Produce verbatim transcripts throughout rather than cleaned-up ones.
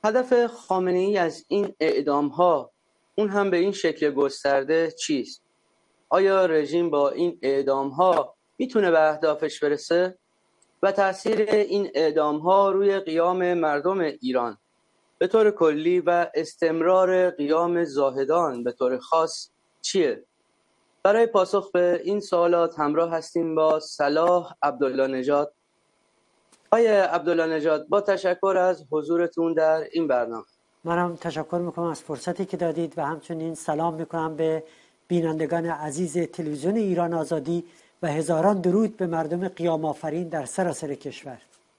هدف خامنه‌ای از این اعدام‌ها، اون هم به این شکل گسترده، چیست؟ آیا رژیم با این اعدام‌ها میتونه به اهدافش برسه؟ و تأثیر این اعدام‌ها روی قیام مردم ایران به طور کلی و استمرار قیام زاهدان به طور خاص چیه؟ برای پاسخ به این سوالات همراه هستیم با صلاح عبدالله نژاد. آقای عبدالله نژاد، با تشکر از حضورتون در این برنامه. منم تشکر میکنم از فرصتی که دادید و همچنین سلام میکنم به بینندگان عزیز تلویزیون ایران آزادی و هزاران درود به مردم قیام آفرین در سراسر کشور.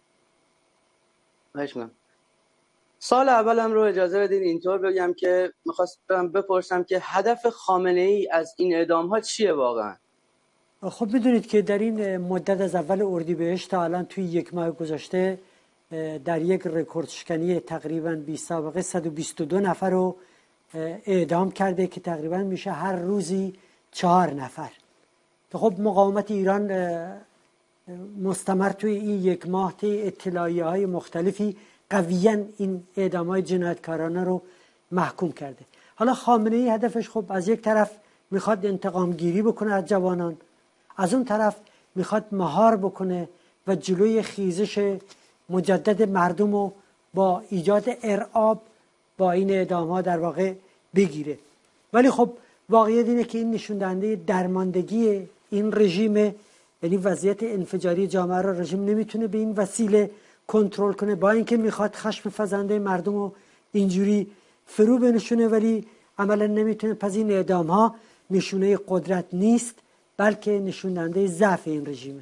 ممنون. سال اولم رو اجازه بدید اینطور بگم که میخواستم بپرسم که هدف خامنه‌ای از این اعدام‌ها چیه واقعا؟ خب میدونید که در این مدت از اول اردیبهشت تا الان توی یک ماه گذشته در یک رکورد شکنی تقریباً بی سابقه صد و بیست و دو نفر رو اعدام کرده که تقریباً میشه هر روزی چهار نفر. خب مقاومت ایران مستمر توی این یک ماه طی اطلاعیه های مختلفی قویاً این اعدام های جنایتکارانه رو محکوم کرده. حالا خامنه‌ای هدفش خب از یک طرف میخواد انتقام گیری بکنه از جوانان، از اون طرف میخواد مهار بکنه و جلوی خیزش مجدد مردم رو با ایجاد ارعاب با این اعدام ها در واقع بگیره. ولی خب واقعیت اینه که این نشون دهنده درماندگی این رژیم، یعنی وضعیت انفجاری جامعه را رژیم نمیتونه به این وسیله کنترل کنه، با اینکه میخواد خشم فزنده مردم رو اینجوری فرو بنشونه، ولی عملا نمیتونه. پس این اعدام ها نشونه قدرت نیست بلکه نشون دهنده ضعف این رژیمه.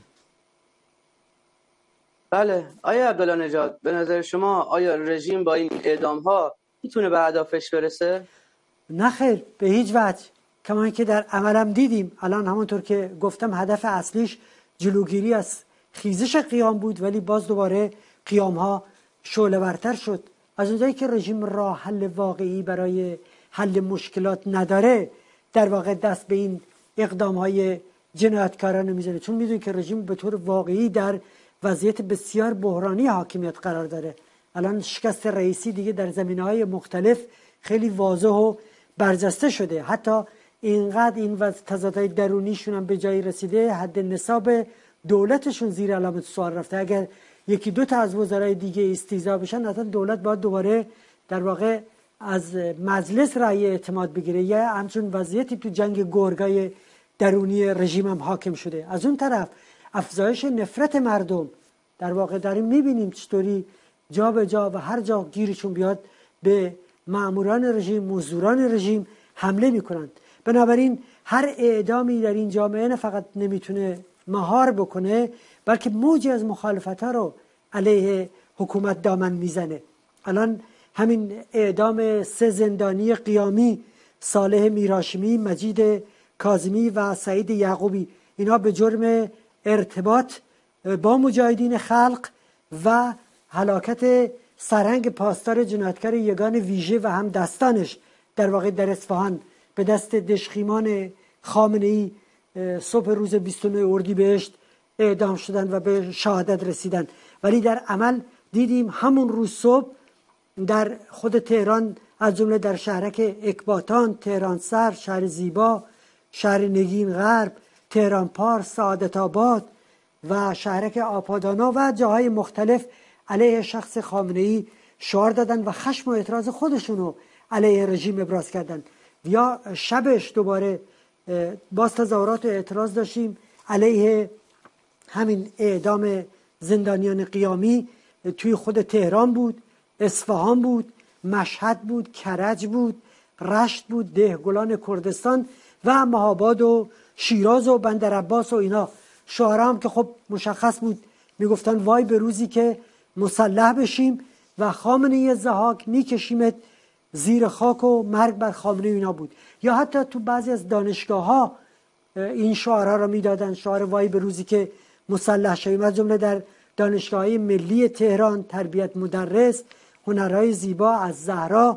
بله، آیا عبدالله نژاد، به نظر شما آیا رژیم با این اعدام ها میتونه به اهدافش برسه؟ نه خیر، به هیچ وجه. کما اینکه در عملم دیدیم الان همونطور که گفتم هدف اصلیش جلوگیری از خیزش قیام بود، ولی باز دوباره قیام ها شعله ورتر شد. از اونجایی که رژیم راه حل واقعی برای حل مشکلات نداره، در واقع دست به این اقدام های جنایتکارانه میزنه، چون میدونه که رژیم به طور واقعی در وضعیت بسیار بحرانی حاکمیت قرار داره. الان شکست رئیسی دیگه در زمینه‌های مختلف خیلی واضح و برجسته شده. حتی اینقدر این وضع تضادهای درونیشون هم به جایی رسیده حد نصاب دولتشون زیر علامت سوال رفته. اگر یکی دو تا از وزرای دیگه استیضاح بشن، اصلا دولت باید دوباره در واقع از مجلس رأی اعتماد بگیره. یا همچون وضعیتی تو جنگ گرگای درونی رژیم هم حاکم شده. از اون طرف افزایش نفرت مردم، در واقع داریم میبینیم چطوری جا به جا و هر جا گیرشون بیاد به ماموران رژیم، مزدوران رژیم حمله میکنند. بنابراین هر اعدامی در این جامعه نه فقط نمیتونه مهار بکنه، بلکه موجی از مخالفت ها رو علیه حکومت دامن میزنه. الان همین اعدام سه زندانی قیامی، صالح میرهاشمی، مجید کاظمی و سعید یعقوبی، اینا به جرم ارتباط با مجاهدین خلق و هلاکت سرهنگ پاسدار جنایتکار یگان ویژه و هم دستانش در واقع در اصفهان به دست دژخیمان خامنه‌ای صبح روز بیست و نه اردیبهشت اعدام شدن و به شهادت رسیدن. ولی در عمل دیدیم همون روز صبح در خود تهران، از جمله در شهرک اکباتان، تهران سر، شهر زیبا، شهر نگین غرب، تهران پارس، سعادت آباد و شهرک آپادانا و جاهای مختلف علیه شخص خامنه‌ای شعار دادن و خشم و اعتراض خودشونو علیه رژیم ابراز کردن. یا شبش دوباره باز تظاهرات و اعتراض داشتیم علیه همین اعدام زندانیان قیامی. توی خود تهران بود، اصفهان بود، مشهد بود، کرج بود، رشت بود، دهگلان کردستان و مهاباد و شیراز و بندرعباس و اینا. شعارا هم که خب مشخص بود، میگفتن وای به روزی که مسلح بشیم و خامنه‌ای ضحاک میکشیمت زیر خاک و مرگ بر خامنه اینا بود. یا حتی تو بعضی از دانشگاه ها این شعارها را میدادن، شعار وای به روزی که مسلح شویم، از جمله در دانشگاه ملی تهران، تربیت مدرس، هنرهای زیبا از زهرا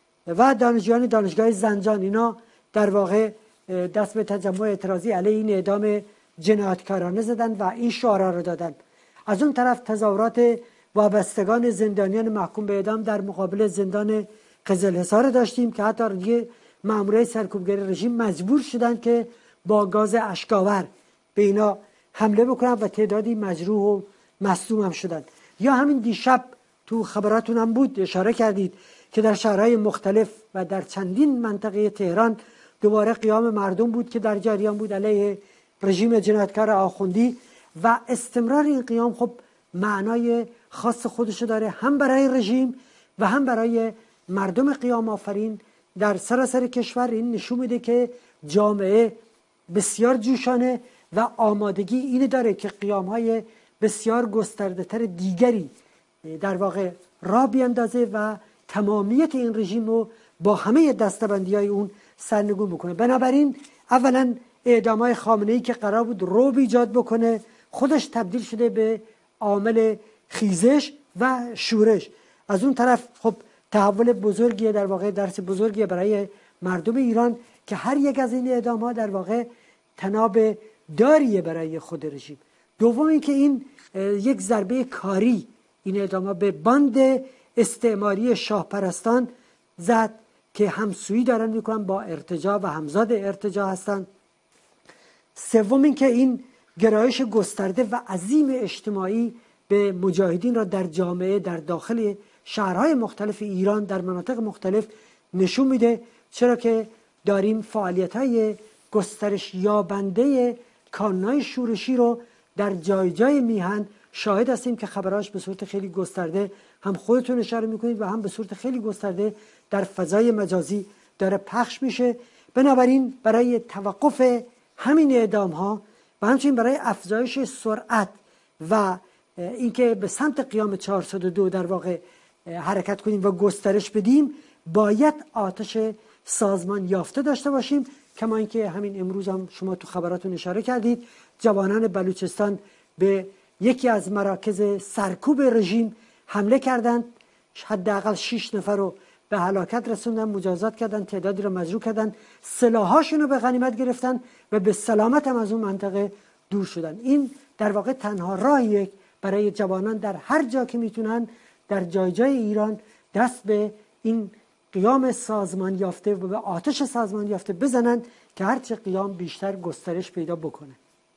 و دانشجویان دانشگاه زنجان. اینا در واقع دست به تجمع اعتراضی علیه این اعدام جنایتکارانه زدن و این شعارها رو دادن. از اون طرف تظاهرات وابستگان زندانیان محکوم به اعدام در مقابل زندان قزلحصار داشتیم که حتی دیگه مامورای سرکوبگر رژیم مجبور شدن که با گاز اشکاور به اینا حمله بکنن و تعدادی مجروح و مصدوم هم شدن. یا همین دیشب تو خبراتون هم بود اشاره کردید که در شهرهای مختلف و در چندین منطقه تهران دوباره قیام مردم بود که در جریان بود علیه رژیم جنایتکار آخوندی و استمرار این قیام خب معنای خاص خودشو داره، هم برای رژیم و هم برای مردم قیام آفرین در سراسر کشور. این نشون میده که جامعه بسیار جوشانه و آمادگی اینه داره که قیام‌های بسیار گسترده تر دیگری در واقع راه بیندازه و تمامیت این رژیم رو با همه دستبندی‌های اون سرنگون بکنه. بنابراین اولا اعدام‌های خامنه‌ای که قرار بود رعب ایجاد بکنه خودش تبدیل شده به عامل خیزش و شورش. از اون طرف خب تحول بزرگیه، در واقع درس بزرگیه برای مردم ایران که هر یک از این اعدام‌ها در واقع تناب داریه برای خود رژیم. دوم این که این یک ضربه کاری این اعدام‌ها به باند استعماری شاه پرستان زد که همسویی دارن میکنن با ارتجاع و همزاد ارتجاع هستن. سوم این که این گرایش گسترده و عظیم اجتماعی به مجاهدین را در جامعه در داخل شهرهای مختلف ایران در مناطق مختلف نشون میده، چرا که داریم فعالیت‌های گسترش یابنده کانون‌های شورشی رو در جای جای میهن شاهد هستیم که خبراش به صورت خیلی گسترده هم خودتون اشاره میکنید و هم به صورت خیلی گسترده در فضای مجازی داره پخش میشه. بنابراین برای توقف همین اعدام ها و همچنین برای افزایش سرعت و اینکه به سمت قیام چهارصد و دو در واقع حرکت کنیم و گسترش بدیم باید آتش سازمان یافته داشته باشیم. کما اینکه همین امروز هم شما تو خبراتون اشاره کردید جوانان بلوچستان به یکی از مراکز سرکوب رژیم حمله کردند، حداقل شش نفر رو به هلاکت رسوندن، مجازات کردن، تعدادی رو مجروح کردن، سلاحاشون رو به غنیمت گرفتن و به سلامت هم از اون منطقه دور شدن. این در واقع تنها راهیه برای جوانان در هر جا که میتونن در جای جای ایران دست به این قیام سازمان یافته و به آتش سازمان یافته بزنن که هرچه قیام بیشتر گسترش پیدا بکنه.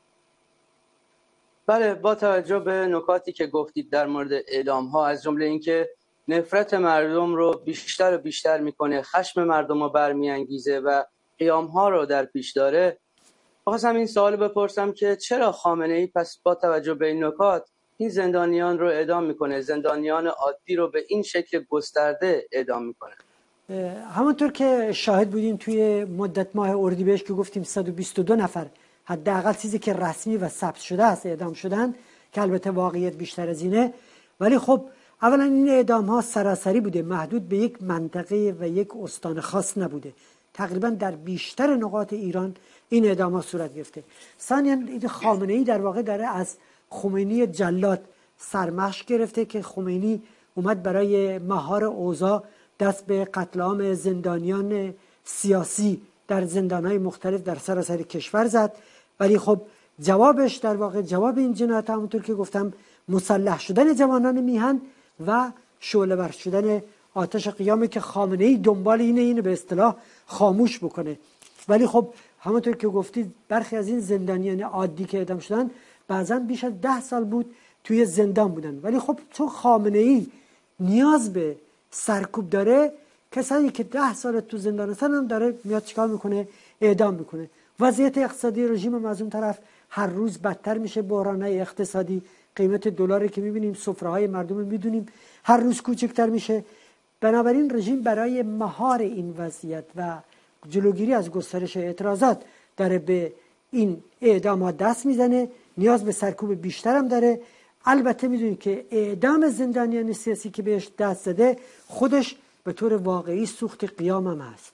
بله، با توجه به نکاتی که گفتید در مورد اعدام ها، از جمله اینکه نفرت مردم رو بیشتر و بیشتر میکنه، خشم مردم رو برمیانگیزه و قیام ها رو در پیش داره، خواستم این سوال بپرسم که چرا خامنه ای پس با توجه به این نکات این زندانیان رو اعدام میکنه، زندانیان عادی رو به این شکل گسترده اعدام میکنه؟ همونطور که شاهد بودیم توی مدت ماه اردیبهشت که گفتیم صد و بیست و دو نفر حداقل چیزی که رسمی و ثبت شده است اعدام شدن، که البته واقعیت بیشتر از اینه، ولی خب اولا این اعدام ها سراسری بوده، محدود به یک منطقه و یک استان خاص نبوده، تقریبا در بیشتر نقاط ایران این اعدام ها صورت گرفته. ثانیاً خامنه ای در واقع داره از خمینی جلاد سرمشق گرفته که خمینی اومد برای مهار اوضاع دست به قتل عام زندانیان سیاسی در زندانهای مختلف در سراسر کشور زد، ولی خب جوابش در واقع جواب این جنایت همونطور که گفتم مسلح شدن جوانان میهن و شعله ور شدن آتش قیامی که خامنه ای دنبال اینه اینه به اصطلاح خاموش بکنه. ولی خب همونطور که گفتید برخی از این زندانیان عادی که اعدام شدن بعضا بیش از ده سال بود توی زندان بودن، ولی خب چون خامنه ای نیاز به سرکوب داره، کسانی که ده سال تو زندان هستن هم داره میاد چیکار میکنه؟ اعدام میکنه. وضعیت اقتصادی رژیم هم از اون طرف هر روز بدتر میشه، بحران‌های اقتصادی، قیمت دلاری که میبینیم، سفره‌های مردم میدونیم هر روز کوچکتر میشه. بنابراین رژیم برای مهار این وضعیت و جلوگیری از گسترش اعتراضات داره به این اعدامات دست میزنه، نیاز به سرکوب بیشتر هم داره. البته میدونید که اعدام زندانیان سیاسی که بهش دست زده خودش به طور واقعی سوخت قیام هم هست.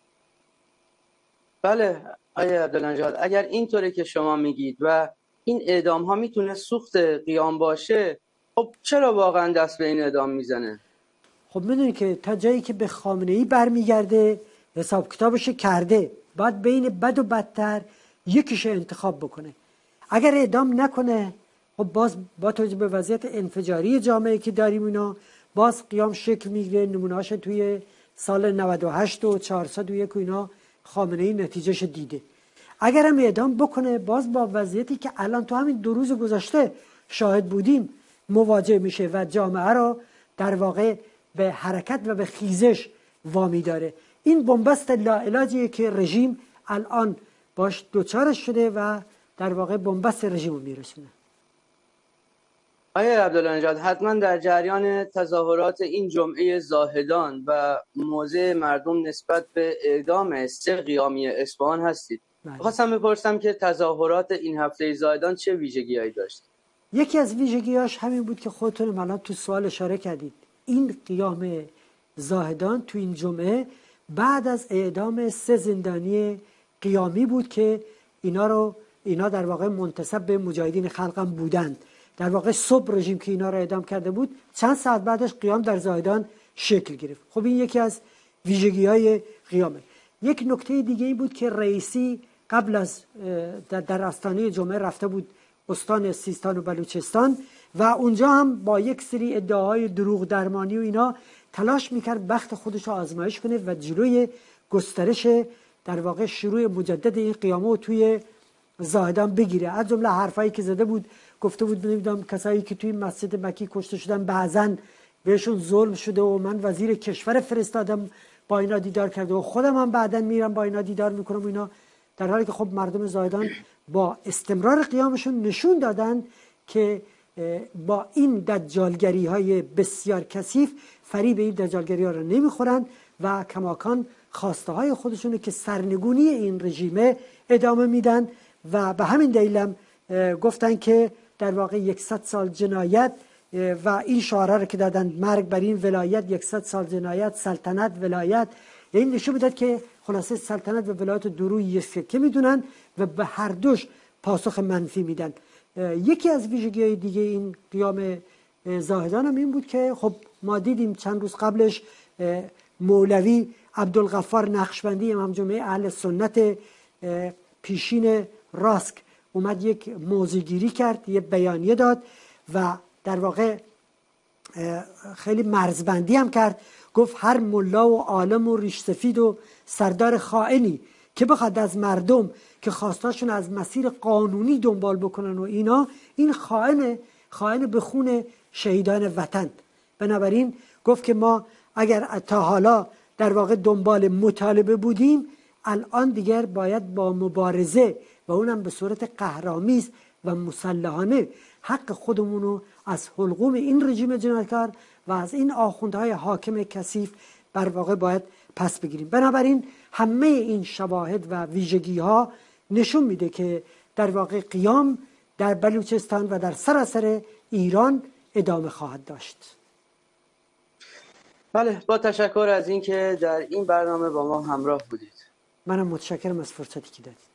بله آقای عبدالنژاد، اگر اینطوره که شما میگید و این اعدام ها میتونه سوخت قیام باشه، خب چرا واقعا دست به این اعدام میزنه؟ خب میدونید که تا جایی که به خامنه ای برمیگرده حساب کتابش کرده، باید بین بد و بدتر یکیش انتخاب بکنه. اگر اعدام نکنه خب باز با توجه به وضعیت انفجاری جامعه که داریم اینا باز قیام شکل میگیره. نمونه‌هاش توی سال نود و هشت و چهارصد و یک و اینا خامنه‌ای نتیجهش دیده. اگر هم اعدام بکنه باز با وضعیتی که الان تو همین دو روز گذشته شاهد بودیم مواجه میشه و جامعه رو در واقع به حرکت و به خیزش وامی داره. این بنبست لاعلاجیه که رژیم الان باش دوچارش شده و در واقع بنبست رژیم رو میرسونه. آقای عبدالله، حتما در جریان تظاهرات این جمعه زاهدان و موضع مردم نسبت به اعدام سه قیامی اصفهان هستید. خواستم بپرسم که تظاهرات این هفته زاهدان چه ویژگی‌هایی داشت؟ یکی از ویژگی‌هاش همین بود که خودتون الان تو سوال اشاره کردید. این قیام زاهدان تو این جمعه بعد از اعدام سه زندانی قیامی بود که اینا رو اینا در واقع منتسب به مجاهدین خلقم بودند. در واقع صبح رژیم که اینا رو اعدام کرده بود چند ساعت بعدش قیام در زاهدان شکل گرفت. خب این یکی از ویژگی‌های قیامه. یک نکته دیگه این بود که رئیسی قبل از در آستانه جمعه رفته بود استان سیستان و بلوچستان و اونجا هم با یک سری ادعاهای دروغ درمانی و اینا تلاش میکرد بخت خودش رو آزمایش کنه و جلوی گسترش در واقع شروع مجدد این قیامه رو توی زاهدان بگیره. از جمله حرفایی که زده بود گفته بود نمیدونم کسایی که توی مسجد مکی کشته شدن بعضن بهشون ظلم شده و من وزیر کشور فرستادم با اینا دیدار کرده و خودم هم بعداً میرم با اینا دیدار میکنم اینا، در حالی که خب مردم زاهدان با استمرار قیامشون نشون دادن که با این دجالگری های بسیار کثیف فریب این دجالگری ها رو نمیخورن و کماکان خواسته های خودشونه که سرنگونی این رژیم ادامه میدن و به همین دلیل هم گفتن که در واقع یکصد سال جنایت و این شعاره رو که دادن مرگ بر این ولایت، یکصد سال جنایت، سلطنت، ولایت، این نشون میداد که خلاصه سلطنت و ولایت درویی یک که میدونن و به هر دوش پاسخ منفی میدن. یکی از ویژگی‌های دیگه این قیام زاهدان هم این بود که خب ما دیدیم چند روز قبلش مولوی عبدالغفار نقشبندی امام جمعه اهل سنت پیشین راسک اومد یک موضع‌گیری کرد، یه بیانیه داد و در واقع خیلی مرزبندی هم کرد. گفت هر ملا و عالم و ریش سفید و سردار خائنی که بخواد از مردم که خواستاشون از مسیر قانونی دنبال بکنن و اینا، این خائن خائن به خون شهیدان وطن. بنابراین گفت که ما اگر تا حالا در واقع دنبال مطالبه بودیم الان دیگر باید با مبارزه و اونم به صورت قهرآمیز و مسلحانه حق خودمونو از حلقوم این رژیم جنایتکار و از این آخوندهای حاکم کثیف بر واقع باید پس بگیریم. بنابراین همه این شواهد و ویژگی ها نشون میده که در واقع قیام در بلوچستان و در سراسر ایران ادامه خواهد داشت. بله، با تشکر از اینکه در این برنامه با ما همراه بودید. منم متشکرم از فرصتی که دادید.